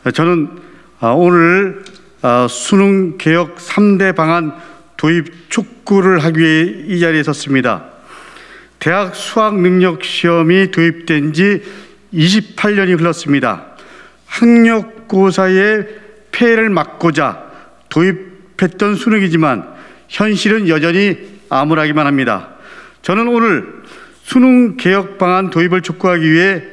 저는 오늘 수능 개혁 3대 방안 도입 촉구를 하기 위해 이 자리에 섰습니다. 대학 수학 능력 시험이 도입된 지 28년이 흘렀습니다. 학력고사의 폐해를 막고자 도입했던 수능이지만 현실은 여전히 암울하기만 합니다. 저는 오늘 수능 개혁 방안 도입을 촉구하기 위해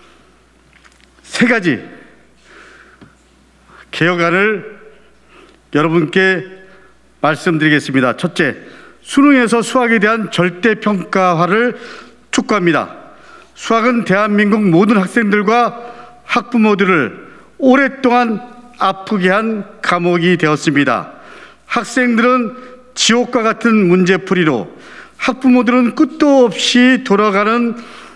세 가지 개혁안을 여러분께 말씀드리겠습니다. 첫째, 수능에서 수학에 대한 절대평가화를 촉구합니다. 수학은 대한민국 모든 학생들과 학부모들을 오랫동안 아프게 한 과목이 되었습니다. 학생들은 지옥과 같은 문제풀이로, 학부모들은 끝도 없이 들어가는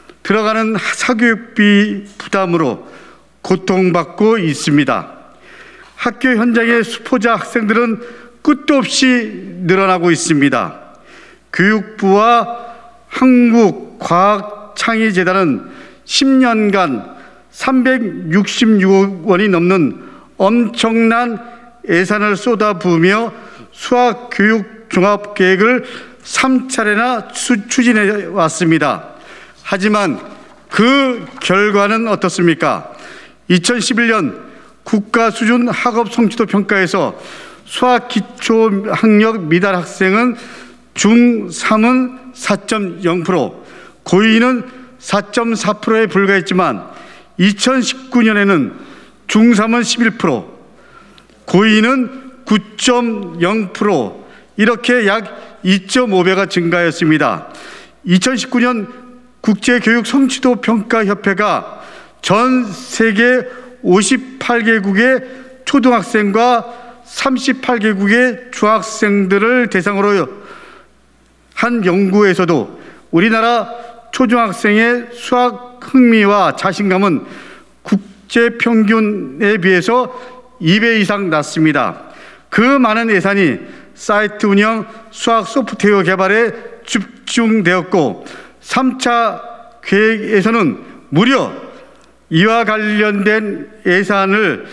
사교육비 부담으로 고통받고 있습니다. 학교 현장의 수포자 학생들은 끝도 없이 늘어나고 있습니다. 교육부와 한국과학창의재단은 10년간 366억 원이 넘는 엄청난 예산을 쏟아부으며 수학교육 종합계획을 3차례나 추진해 왔습니다. 하지만 그 결과는 어떻습니까? 2011년 국가수준 학업 성취도 평가에서 수학 기초 학력 미달 학생은 중3은 4.0%, 고2는 4.4%에 불과했지만 2019년에는 중3은 11%, 고2는 9.0%, 이렇게 약 2.5배가 증가했습니다. 2019년 국제교육성취도평가협회가 전 세계 58개국의 초등학생과 38개국의 중학생들을 대상으로 한 연구에서도 우리나라 초중학생의 수학 흥미와 자신감은 국제평균에 비해서 2배 이상 낮습니다. 그 많은 예산이 사이트 운영, 수학 소프트웨어 개발에 집중되었고 3차 계획에서는 무려 이와 관련된 예산을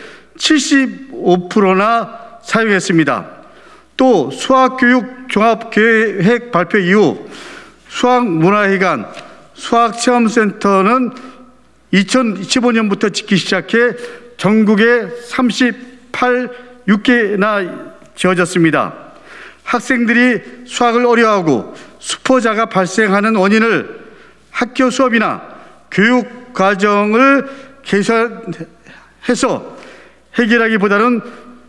75%나 사용했습니다. 또 수학교육 종합계획 발표 이후 수학문화회관, 수학체험센터는 2015년부터 짓기 시작해 전국에 38개나 지어졌습니다. 학생들이 수학을 어려워하고 수포자가 발생하는 원인을 학교 수업이나 교육 과정을 개선해서 해결하기보다는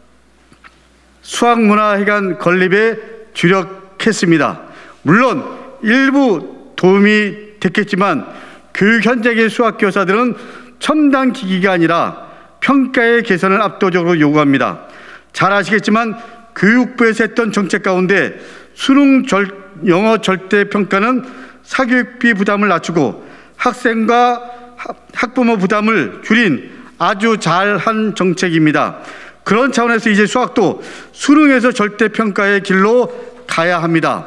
수학문화회관 건립에 주력했습니다. 물론 일부 도움이 됐겠지만 교육 현장의 수학교사들은 첨단 기기가 아니라 평가의 개선을 압도적으로 요구합니다. 잘 아시겠지만 교육부에서 했던 정책 가운데 수능 영어 절대평가는 사교육비 부담을 낮추고 학생과 학부모 부담을 줄인 아주 잘한 정책입니다. 그런 차원에서 이제 수학도 수능에서 절대평가의 길로 가야 합니다.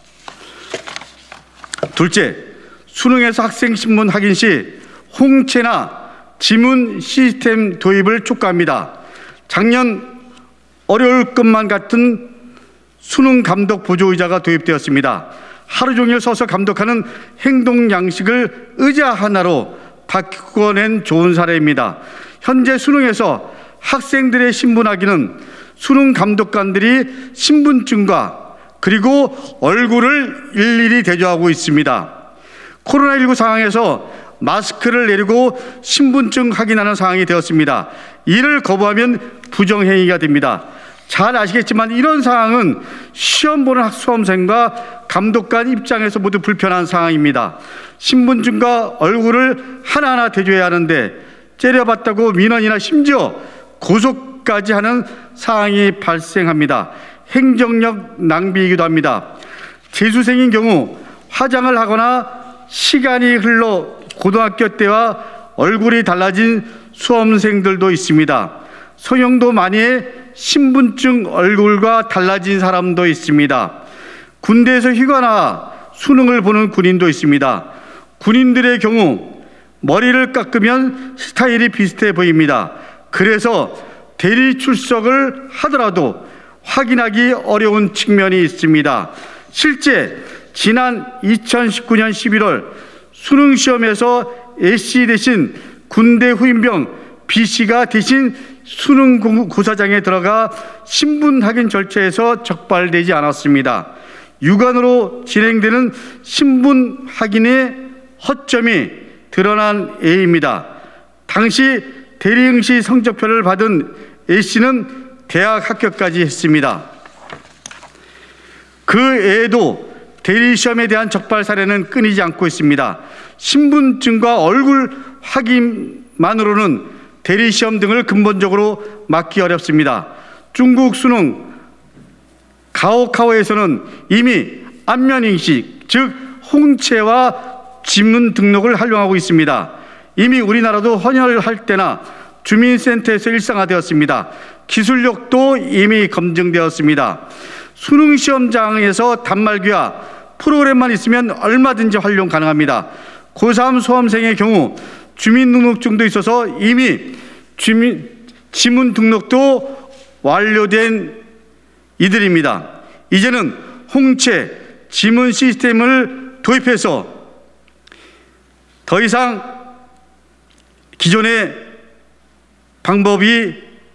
둘째, 수능에서 학생 신문 확인 시 홍채나 지문 시스템 도입을 촉구합니다. 작년 어려울 것만 같은 수능 감독 보조의자가 도입되었습니다. 하루 종일 서서 감독하는 행동 양식을 의자 하나로 바꿔낸 좋은 사례입니다. 현재 수능에서 학생들의 신분 확인은 수능 감독관들이 신분증과 그리고 얼굴을 일일이 대조하고 있습니다. 코로나19 상황에서 마스크를 내리고 신분증 확인하는 상황이 되었습니다. 이를 거부하면 부정행위가 됩니다. 잘 아시겠지만 이런 상황은 시험 보는 수험생과 감독관 입장에서 모두 불편한 상황입니다. 신분증과 얼굴을 하나하나 대조해야 하는데 째려봤다고 민원이나 심지어 고소까지 하는 상황이 발생합니다. 행정력 낭비이기도 합니다. 재수생인 경우 화장을 하거나 시간이 흘러 고등학교 때와 얼굴이 달라진 수험생들도 있습니다. 성형도 많이 해 신분증 얼굴과 달라진 사람도 있습니다. 군대에서 휴가나 수능을 보는 군인도 있습니다. 군인들의 경우 머리를 깎으면 스타일이 비슷해 보입니다. 그래서 대리 출석을 하더라도 확인하기 어려운 측면이 있습니다. 실제 지난 2019년 11월 수능시험에서 A씨 대신 군대 후임병 B씨가 대신 수능고사장에 들어가 신분 확인 절차에서 적발되지 않았습니다. 유관으로 진행되는 신분 확인의 허점이 드러난 A입니다. 당시 대리응시 성적표를 받은 A씨는 대학 합격까지 했습니다. 그 애도 대리시험에 대한 적발 사례는 끊이지 않고 있습니다. 신분증과 얼굴 확인만으로는 대리시험 등을 근본적으로 막기 어렵습니다. 중국 수능 가오카오에서는 이미 안면인식, 즉 홍채와 지문 등록을 활용하고 있습니다. 이미 우리나라도 헌혈할 때나 주민센터에서 일상화되었습니다. 기술력도 이미 검증되었습니다. 수능시험장에서 단말기와 프로그램만 있으면 얼마든지 활용 가능합니다. 고3 수험생의 경우 주민등록증도 있어서 이미 지문 등록도 완료된 이들입니다. 이제는 홍채 지문 시스템을 도입해서 더 이상 기존의 방법이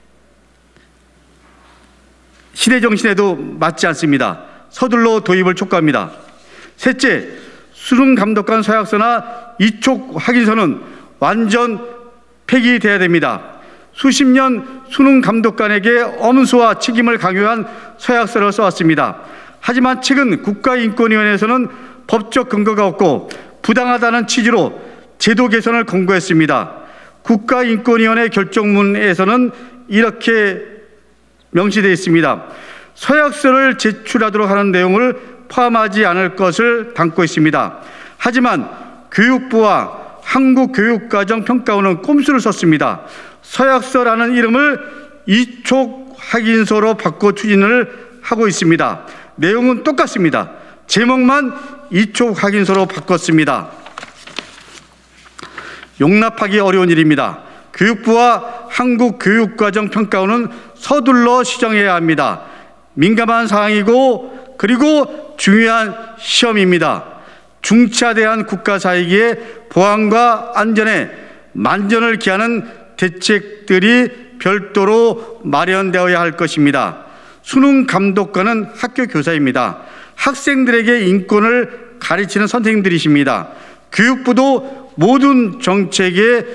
시대 정신에도 맞지 않습니다. 서둘러 도입을 촉구합니다. 셋째, 수능감독관 서약서나 이촉 확인서는 완전 폐기돼야 됩니다. 수십 년 수능감독관에게 엄수와 책임을 강요한 서약서를 써왔습니다. 하지만 최근 국가인권위원회에서는 법적 근거가 없고 부당하다는 취지로 제도 개선을 권고했습니다. 국가인권위원회 결정문에서는 이렇게 명시되어 있습니다. 서약서를 제출하도록 하는 내용을 포함하지 않을 것을 담고 있습니다. 하지만 교육부와 한국교육과정평가원은 꼼수를 썼습니다. 서약서라는 이름을 이촉 확인서로 바꿔 추진을 하고 있습니다. 내용은 똑같습니다. 제목만 이촉 확인서로 바꿨습니다. 용납하기 어려운 일입니다. 교육부와 한국교육과정평가원은 서둘러 시정해야 합니다. 민감한 사항이고 그리고 중요한 시험입니다. 중차대한 국가사이기에 보안과 안전에 만전을 기하는 대책들이 별도로 마련되어야 할 것입니다. 수능감독관은 학교 교사입니다. 학생들에게 인권을 가르치는 선생님들이십니다. 교육부도 모든 정책에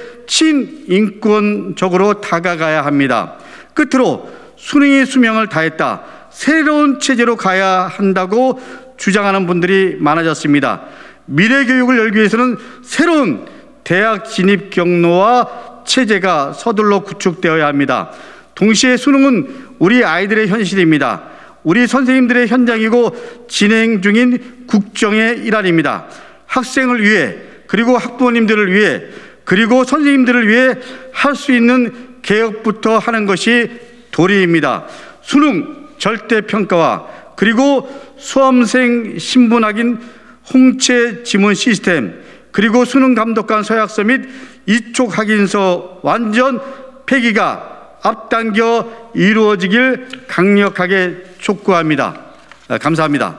친인권적으로 다가가야 합니다. 끝으로 수능의 수명을 다했다. 새로운 체제로 가야 한다고 주장하는 분들이 많아졌습니다. 미래 교육을 열기 위해서는 새로운 대학 진입 경로와 체제가 서둘러 구축되어야 합니다. 동시에 수능은 우리 아이들의 현실입니다. 우리 선생님들의 현장이고 진행 중인 국정의 일환입니다. 학생을 위해 그리고 학부모님들을 위해 그리고 선생님들을 위해 할 수 있는 개혁부터 하는 것이 도리입니다. 수능 절대평가와 그리고 수험생 신분 확인 홍채 지문 시스템 그리고 수능감독관 서약서 및 이촉 확인서 완전 폐기가 앞당겨 이루어지길 강력하게 촉구합니다. 감사합니다.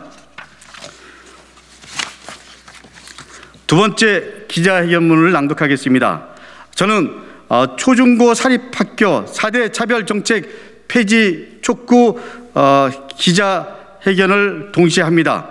두 번째 기자회견문을 낭독하겠습니다. 저는 초중고 사립학교 4대 차별정책 폐지 촉구 기자회견을 동시에 합니다.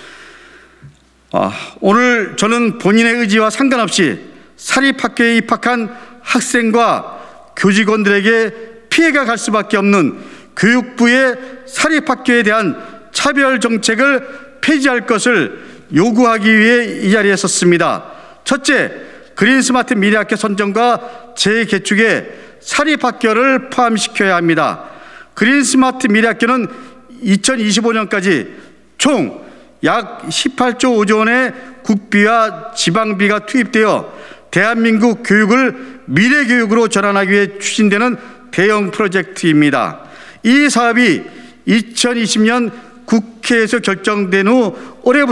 오늘 저는 본인의 의지와 상관없이 사립학교에 입학한 학생과 교직원들에게 피해가 갈 수밖에 없는 교육부의 사립학교에 대한 차별정책을 폐지할 것을 요구하기 위해 이 자리에 섰습니다. 첫째, 그린스마트 미래학교 선정과 재개축에 사립학교를 포함시켜야 합니다. 그린스마트 미래학교는 2025년까지 총 약 18조 5조 원의 국비와 지방비가 투입되어 대한민국 교육을 미래교육으로 전환하기 위해 추진되는 대형 프로젝트입니다. 이 사업이 2020년 국회에서 결정된 후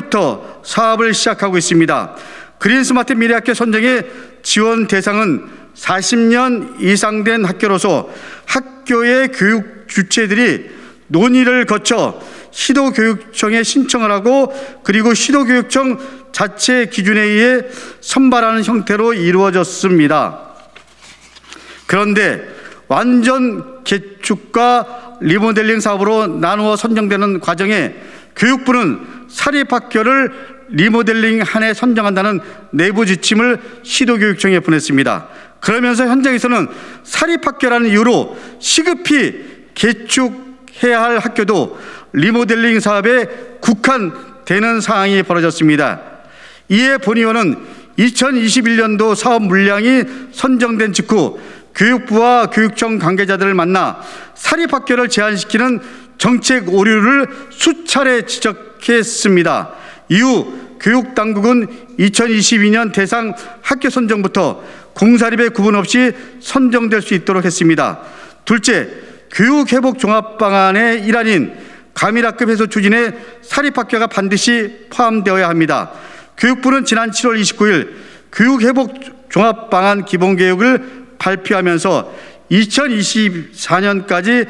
올해부터 사업을 시작하고 있습니다. 그린스마트 미래학교 선정의 지원 대상은 40년 이상 된 학교로서 학교의 교육 주체들이 논의를 거쳐 시도교육청에 신청을 하고 그리고 시도교육청 자체 기준에 의해 선발하는 형태로 이루어졌습니다. 그런데 완전 개축과 리모델링 사업으로 나누어 선정되는 과정에 교육부는 사립학교를 리모델링 한 해 선정한다는 내부 지침을 시도교육청에 보냈습니다. 그러면서 현장에서는 사립학교라는 이유로 시급히 개축해야 할 학교도 리모델링 사업에 국한되는 상황이 벌어졌습니다. 이에 본 의원은 2021년도 사업 물량이 선정된 직후 교육부와 교육청 관계자들을 만나 사립학교를 제한시키는 정책 오류를 수차례 지적했습니다. 이후 교육당국은 2022년 대상 학교 선정부터 공사립의 구분 없이 선정될 수 있도록 했습니다. 둘째, 교육회복 종합방안의 일환인 가밀학급 해소 추진에 사립학교가 반드시 포함되어야 합니다. 교육부는 지난 7월 29일 교육회복 종합방안 기본계획을 발표하면서 2024년까지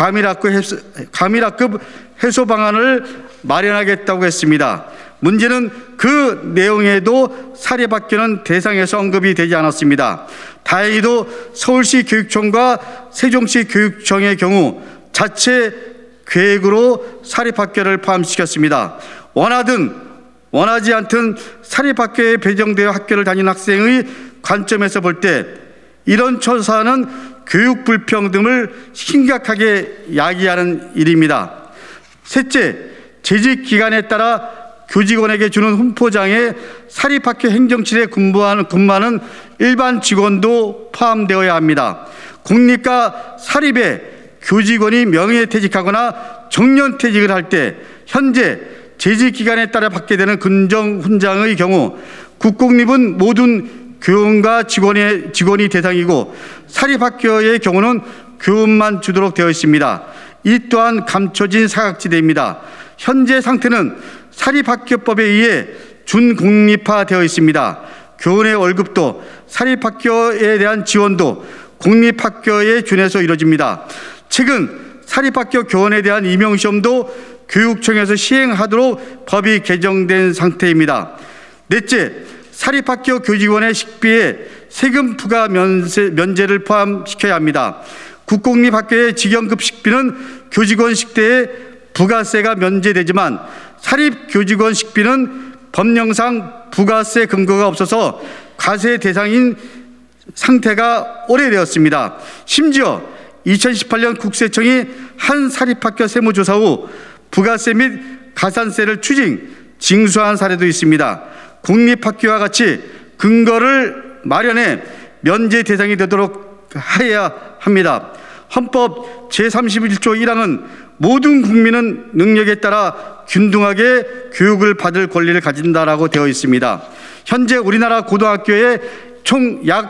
가밀학급 해소 방안을 마련하겠다고 했습니다. 문제는 그 내용에도 사립학교는 대상에서 언급이 되지 않았습니다. 다행히도 서울시 교육청과 세종시 교육청의 경우 자체 계획으로 사립학교를 포함시켰습니다. 원하든 원하지 않든 사립학교에 배정되어 학교를 다니는 학생의 관점에서 볼 때 이런 처사는 교육 불평등을 심각하게 야기하는 일입니다. 셋째, 재직 기간에 따라 교직원에게 주는 훈포장에 사립학교 행정실에 근무하는 일반 직원도 포함되어야 합니다. 국립과 사립에 교직원이 명예퇴직하거나 정년퇴직을 할 때 현재 재직 기간에 따라 받게 되는 근정훈장의 경우 국공립은 모든 교원과 직원이 대상이고 사립학교의 경우는 교원만 주도록 되어 있습니다. 이 또한 감춰진 사각지대입니다. 현재 상태는 사립학교법에 의해 준공립화되어 있습니다. 교원의 월급도 사립학교에 대한 지원도 공립학교에 준해서 이루어집니다. 최근 사립학교 교원에 대한 임용시험도 교육청에서 시행하도록 법이 개정된 상태입니다. 넷째, 사립학교 교직원의 식비에 세금 부과 면제를 포함시켜야 합니다. 국공립학교의 직영급 식비는 교직원 식대에 부가세가 면제되지만 사립교직원 식비는 법령상 부가세 근거가 없어서 과세 대상인 상태가 오래되었습니다. 심지어 2018년 국세청이 한 사립학교 세무조사 후 부가세 및 가산세를 징수한 사례도 있습니다. 공립학교와 같이 근거를 마련해 면제 대상이 되도록 해야 합니다. 헌법 제31조 1항은 모든 국민은 능력에 따라 균등하게 교육을 받을 권리를 가진다라고 되어 있습니다. 현재 우리나라 고등학교의 총 약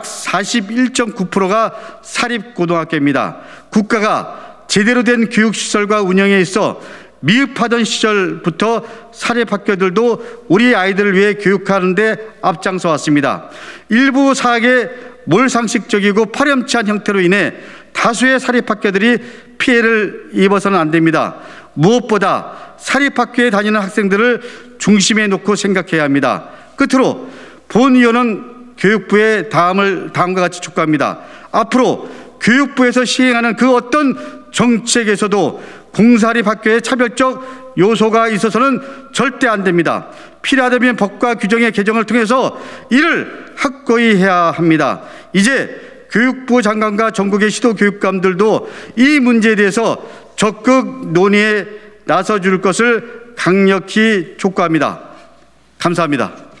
41.9%가 사립고등학교입니다. 국가가 제대로 된 교육시설과 운영에 있어 미흡하던 시절부터 사립학교들도 우리 아이들을 위해 교육하는 데 앞장서 왔습니다. 일부 사학의 몰상식적이고 파렴치한 형태로 인해 다수의 사립학교들이 피해를 입어서는 안 됩니다. 무엇보다 사립학교에 다니는 학생들을 중심에 놓고 생각해야 합니다. 끝으로 본 의원은 교육부에 다음과 같이 촉구합니다. 앞으로 교육부에서 시행하는 그 어떤 정책에서도 공사립학교의 차별적 요소가 있어서는 절대 안 됩니다. 필요하다면 법과 규정의 개정을 통해서 이를 확고히 해야 합니다. 이제 교육부 장관과 전국의 시도교육감들도 이 문제에 대해서 적극 논의에 나서줄 것을 강력히 촉구합니다. 감사합니다.